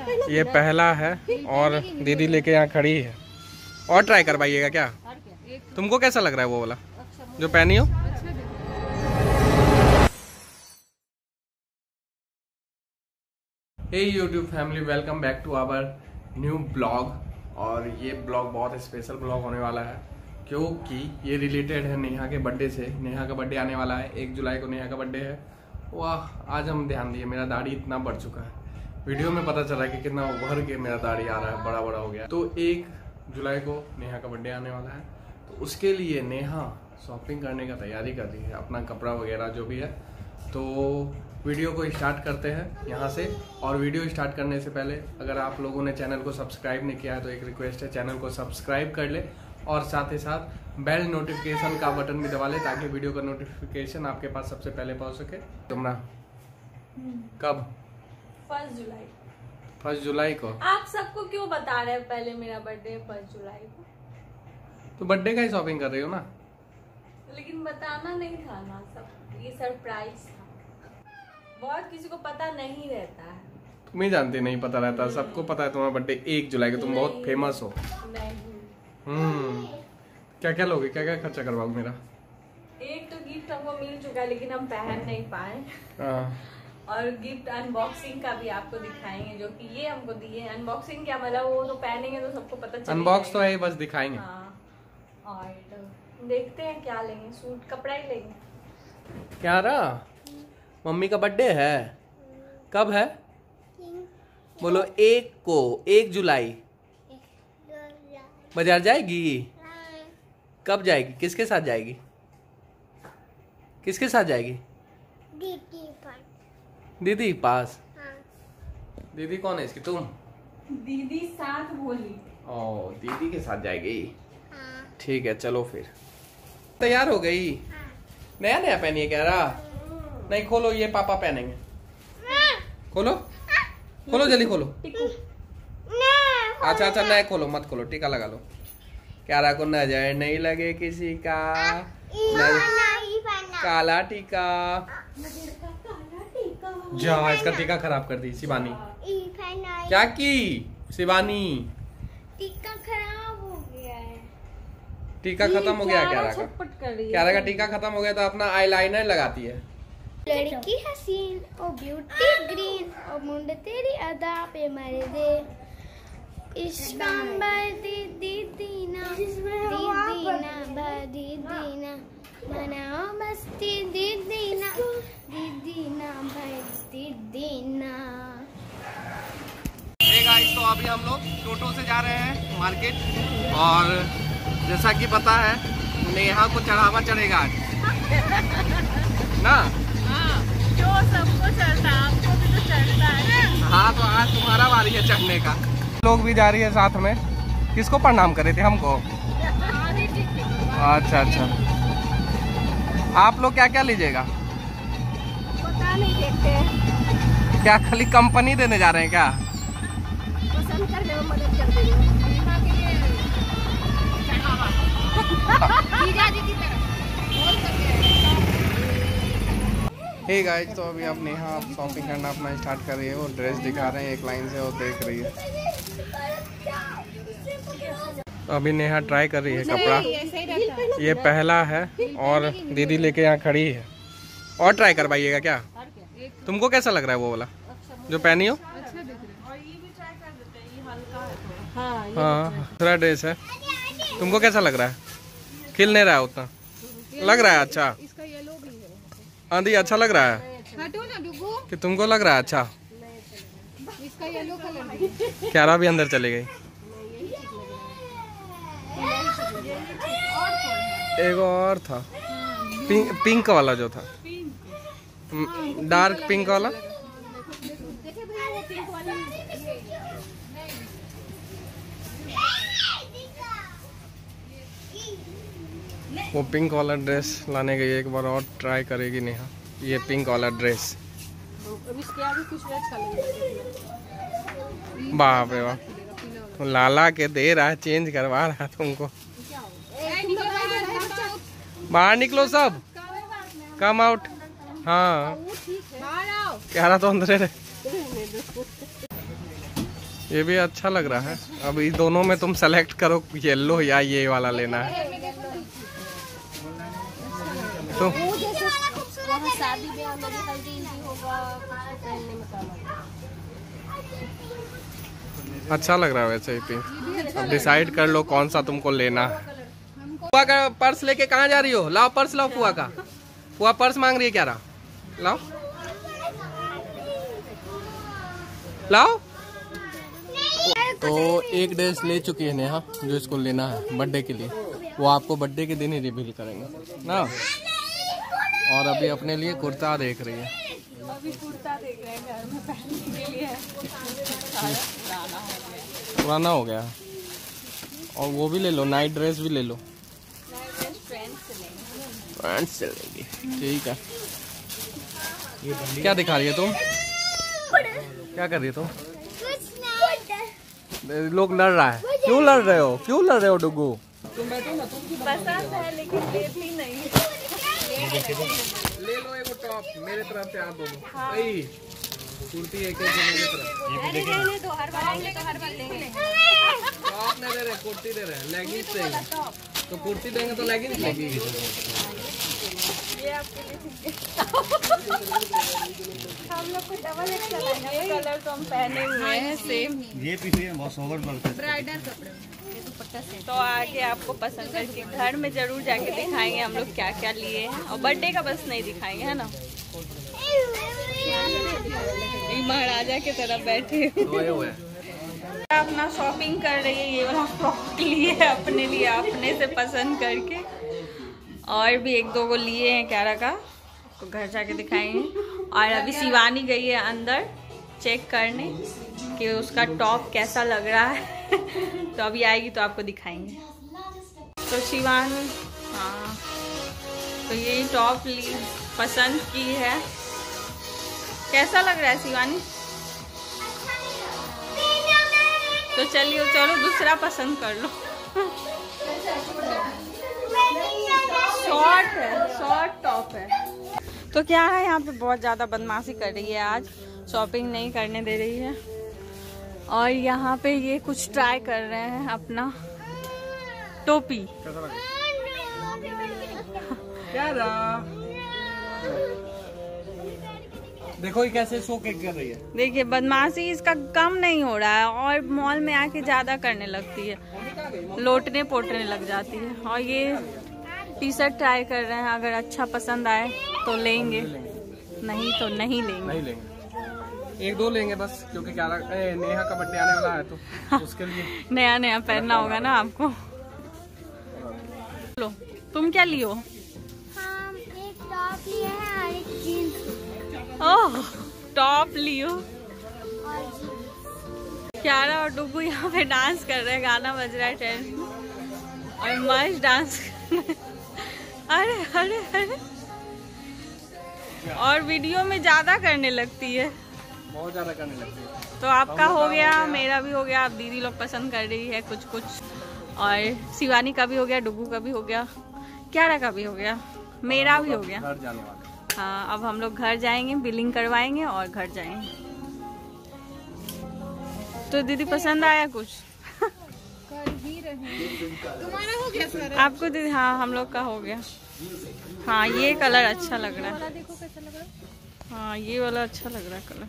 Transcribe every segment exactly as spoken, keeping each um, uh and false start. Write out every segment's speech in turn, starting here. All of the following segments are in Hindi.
ये पहला है और दीदी लेके यहाँ खड़ी है। और ट्राई करवाइएगा क्या? तुमको कैसा लग रहा है वो वाला जो पहनी हो? Hey YouTube family, welcome back to our new blog. और ये ब्लॉग बहुत स्पेशल ब्लॉग होने वाला है क्योंकि ये रिलेटेड है नेहा के बर्थडे से। नेहा का बर्थडे आने वाला है, एक जुलाई को नेहा का बर्थडे है। वाह, आज हम ध्यान दिए, मेरा दाढ़ी इतना बढ़ चुका है। वीडियो में पता चला कि कितना उभर के मेरा दाढ़ी आ रहा है, बड़ा बड़ा हो गया। तो एक जुलाई को नेहा का बर्थडे आने वाला है, तो उसके लिए नेहा शॉपिंग करने का तैयारी कर रही है, अपना कपड़ा वगैरह जो भी है। तो वीडियो को स्टार्ट करते हैं यहाँ से। और वीडियो स्टार्ट करने से पहले अगर आप लोगों ने चैनल को सब्सक्राइब नहीं किया है तो एक रिक्वेस्ट है, चैनल को सब्सक्राइब कर ले और साथ ही साथ बेल नोटिफिकेशन का बटन भी दबा ले ताकि वीडियो का नोटिफिकेशन आपके पास सबसे पहले पहुँच सके। तुमरा कब? फर्स्ट जुलाई। फर्स्ट जुलाई को? आप सबको क्यों बता रहे हैं? पहले मेरा बर्थडे फर्स्ट जुलाई को। तो बर्थडे का ही शॉपिंग कर रही हो ना? लेकिन बताना नहीं था ना, सब ये सरप्राइज था। बहुत किसी को पता नहीं रहता है। तुम ही जानती नहीं पता रहता, सबको पता है तुम्हारा बर्थडे एक जुलाई को, तुम बहुत फेमस हो। नहीं। हम्म क्या क्या लोगे, क्या क्या खर्चा करवाओगे मेरा? एक तो गिफ्ट हमको मिल चुका है लेकिन हम पहन नहीं पाए। और गिफ्ट अनबॉक्सिंग का भी आपको दिखाएंगे, जो कि ये हमको दिए। अनबॉक्सिंग क्या मतलब, वो तो पहनेंगे तो सबको पता चलेगा। अनबॉक्स तो है, बस दिखाएंगे। हाँ, और तो देखते हैं क्या लेंगे, सूट कपड़ा ही लेंगे। क्या रहा? मम्मी का बर्थडे है, कब है? बोलो एक को, एक जुलाई। बाजार जाएगी? कब जाएगी? किसके साथ जाएगी? किसके साथ जाएगी? दीदी पास। दीदी पास? हाँ। दीदी कौन है इसकी? तुम? दीदी साथ बोली। ओ, दीदी के साथ जाएगी। हाँ। ठीक है, चलो फिर। तैयार हो गई? हाँ। नया नया पहनिए कह रहा? नहीं, खोलो, ये पापा पहनेंगे। खोलो खोलो, जल्दी खोलो। अच्छा अच्छा, नया खोलो, मत खोलो, टीका लगा लो। क्या रहा को नजर नहीं लगे किसी का। काला टीका। जा, इसका टीका खराब कर दी शिवानी। क्या की शिवानी? टीका खराब हो गया है। टीका खत्म हो गया? क्या रहा का? क्या रहा का टीका खत्म हो गया तो अपना आईलाइनर लगाती है। लड़की हसीन ओ ब्यूटी ग्रीन ओ मुंड तेरी अदा पे मर दे। इश्कांबर दी दी दीना दी दीना भादी दीना मनाओ मस्ती दी दीना दी दीना भादी दीना। हे गाइस, तो अभी हम लोग टोटो से जा रहे हैं मार्केट। और जैसा कि पता है नेहा को चढ़ावा चढ़ेगा आज ना? जो सबको चढ़ता है, आपको भी तो चढ़ता है। हाँ, तो आज तुम्हारा बारी है चढ़ने का। लोग भी जा रही है साथ में। किसको प्रणाम करे थे? हमको? अच्छा अच्छा। आप लोग क्या क्या लीजिएगा? पता नहीं, देखते हैं। क्या खाली कंपनी देने जा रहे हैं क्या? पसंद करने में मदद कर देंगे। हे गाइस, तो अभी आप नेहा शॉपिंग करना अपना स्टार्ट कर रही है। वो ड्रेस दिखा रहे हैं एक लाइन से, वो देख रही है। तो अभी नेहा ट्राई कर रही है कपड़ा। ये पहला है और दीदी लेके यहाँ खड़ी है। और ट्राई करवाइएगा क्या? तुमको कैसा लग रहा है वो वाला जो पहनी हो? हाँ, दूसरा ड्रेस है। तुमको कैसा लग रहा है? खिल नहीं रहा है उतना? लग रहा है अच्छा? आंधी अच्छा लग रहा है कि तुमको लग रहा है अच्छा? इसका येलो कलर। क्यारा भी अंदर चली गई। एक और था पिंक, पिंक वाला जो था, डार्क पिंक वाला। वो पिंक वाला ड्रेस लाने गई, एक बार और ट्राई करेगी नेहा ये पिंक वाला ड्रेस। बाप रे बाप, तो लाला के दे रहा है, चेंज करवा रहा है तुमको। बाहर निकलो सब, कम आउट। हाँ, क्या रहा तो अंदर रहे। ये भी अच्छा लग रहा है। अब इस दोनों में तुम सेलेक्ट करो येलो या ये वाला लेना है। तो शादी ब्याह में हल्दी होगा, पहनने में काम अच्छा लग रहा है वैसे ही पिंक। अब डिसाइड कर लो कौन सा तुमको लेना है। फुआ का पर्स लेके कहाँ जा रही हो? लाओ पर्स लाओ फुआ का। फुआ पर्स मांग रही है क्या? रहा लाओ लाओ। तो एक ड्रेस ले चुकी है नेहा जो इसको लेना है बर्थडे के लिए। वो आपको बर्थडे के दिन ही रिवील करेंगे ना। और अभी अपने लिए कुर्ता देख रही है। अभी कुर्ता देख रहे हैं घर में पहनने के लिए। पुराना हो गया। और वो भी ले लो, नाइट ड्रेस भी ले लो। फ्रेंड्स से लेंगे, ठीक है। क्या दिखा रही है तुम? क्या कर रही है तुम? लोग लड़ रहा है। क्यों लड़ रहे हो? क्यों लड़ रहे हो डुगू? पसंद है लेकिन लेती नहीं है। ले लो एक टॉप मेरे तरफ से आप दोनों। वही कुर्ती एक एक मेरे तरफ। तो हर बार लेंगे, तो हर बार लेंगे। टॉप नहीं दे रहे, कुर्ती दे रहे, लेगिंग्स देंगे। तो कुर्ती देंगे तो लेगिंग्स लगेगी। ये आपके लिए हम लोग को डबल एक्सल है। ये कलर तो हम पहने हुए हैं सेम। ये पीछे बहुत सोबर लगता है। ब्राइडल कपड़े तो आगे आपको पसंद करके घर में जरूर जाके दिखाएंगे हम लोग क्या क्या लिए हैं। और बर्थडे का बस नहीं दिखाएंगे, है ना। महाराजा की तरफ बैठे हुए अपना शॉपिंग कर रही है। ये वाला फ्रॉक लिए है अपने लिए, अपने से पसंद करके। और भी एक दो को लिए हैं क्यारा का, तो घर जाके दिखाएंगे। और अभी शिवानी गई है अंदर चेक करने कि उसका टॉप कैसा लग रहा है। तो अभी आएगी तो आपको दिखाएंगे। तो शिवानी हाँ तो ये टॉप ली पसंद की है। कैसा लग रहा है शिवानी? तो चलिए चलो दूसरा पसंद कर लो। शॉर्ट है, शॉर्ट टॉप है। तो क्या है यहाँ पे बहुत ज़्यादा बदमाशी कर रही है आज, शॉपिंग नहीं करने दे रही है। और यहाँ पे ये कुछ ट्राई कर रहे हैं अपना टोपी। क्या रहा? देखो ये कैसे शो केक कर रही है। देखिए बदमाशी इसका कम नहीं हो रहा है और मॉल में आके ज्यादा करने लगती है, लोटने पोटने लग जाती है। और ये टी शर्ट ट्राई कर रहे हैं, अगर अच्छा पसंद आए तो लेंगे, नहीं तो नहीं लेंगे। नहीं लेंगे, एक दो लेंगे बस, क्योंकि क्या नेहा का बर्थडे आने वाला है तो उसके लिए नया नया पहनना होगा ना आपको। लो तुम क्या लियो? हम एक टॉप लिए हैं और एक जीन्स। ओह टॉप लियो। और जीन्स। क्यारा और डुगू यहाँ पे डांस कर रहे हैं, गाना बज रहा है टेंट और मस्त डांस कर रहे हैं। अरे अरे अरे और वीडियो में ज्यादा करने लगती है, बहुत ज्यादा करने लगती है। तो आपका हो गया, मेरा भी हो गया। अब दीदी लोग पसंद कर रही है कुछ कुछ, और शिवानी का भी हो गया, डुगू का भी हो गया, क्यारा का भी हो गया, मेरा भी हो गया। घर जाने वाले। हाँ अब हम लोग घर जाएंगे, बिलिंग करवाएंगे और घर जाएंगे। तो दीदी पसंद आया कुछ? कर ही रहे। तुम्हारा हो गया सर? आपको दीदी? हाँ हम लोग का हो गया। हाँ ये कलर अच्छा लग रहा है। देखो कैसा लग रहा है। हाँ ये वाला अच्छा लग रहा है कलर।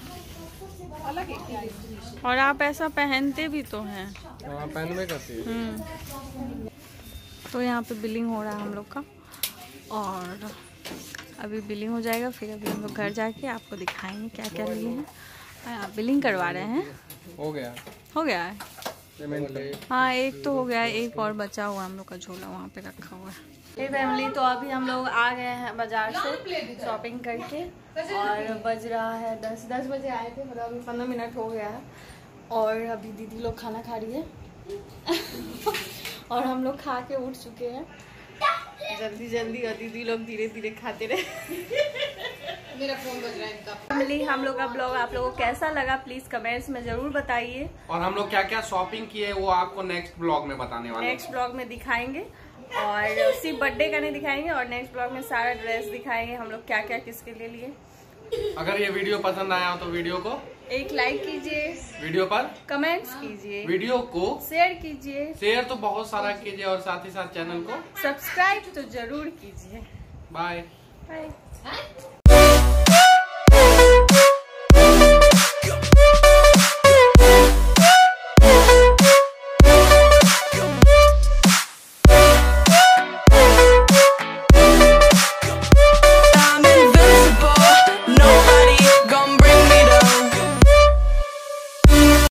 और आप ऐसा पहनते भी तो हैं। हाँ पहनवे करती है। हम्म। तो यहाँ पे बिलिंग हो रहा है हम लोग का, और अभी बिलिंग हो जाएगा, फिर अभी हम लोग घर जाके आपको दिखाएंगे क्या क्या लिए हैं। आप बिलिंग करवा रहे हैं? हो गया, हो गया है पेमेंट ले। हाँ एक तो हो गया है, एक और बचा हुआ हम लोग का झोला वहाँ पे रखा हुआ है। हे फैमिली, तो अभी हम लोग आ गए हैं बाजार से शॉपिंग करके, और बज रहा है दस दस बजे आए थे, मतलब अभी पंद्रह मिनट हो गया है। और अभी दीदी लोग खाना खा रही है और हम लोग खा के उठ चुके हैं जल्दी जल्दी, और दीदी लोग धीरे धीरे खाते रहे। मेरा फोन बज रहा है इनका। फैमिली, हम लोग का ब्लॉग आप लोगों को कैसा लगा प्लीज कमेंट्स में जरूर बताइए, और हम लोग क्या क्या शॉपिंग किए वो आपको नेक्स्ट ब्लॉग में बताने वाले हैं। नेक्स्ट ब्लॉग में दिखाएंगे, और सिर्फ बर्थडे का नहीं दिखाएंगे, और नेक्स्ट ब्लॉग में सारा ड्रेस दिखाएंगे हम लोग क्या क्या किसके लिए लिए। अगर ये वीडियो पसंद आया हो तो वीडियो को एक लाइक कीजिए, वीडियो पर कमेंट्स कीजिए, वीडियो को शेयर कीजिए, शेयर तो बहुत सारा कीजिए और साथ ही साथ चैनल को सब्सक्राइब तो जरूर कीजिए। बाय। बाय।